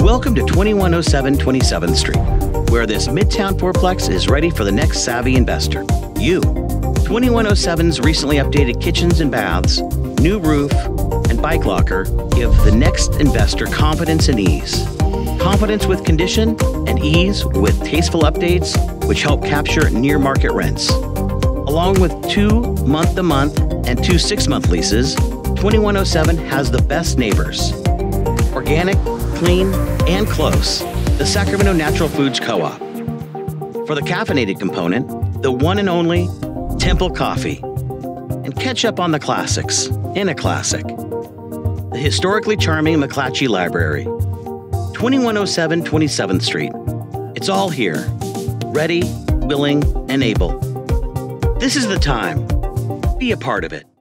Welcome to 2107 27th Street, where this Midtown fourplex is ready for the next savvy investor, you. 2107's recently updated kitchens and baths, new roof, and bike locker give the next investor confidence and ease. Confidence with condition and ease with tasteful updates, which help capture near-market rents. Along with 2 month-to-month and 2 6-month leases, 2107 has the best neighbors. Organic, clean, and close. The Sacramento Natural Foods Co-op. For the caffeinated component, the one and only Temple Coffee. And catch up on the classics in a classic. The historically charming McClatchy Library. 2107 27th Street. It's all here. Ready, willing, and able. This is the time. Be a part of it.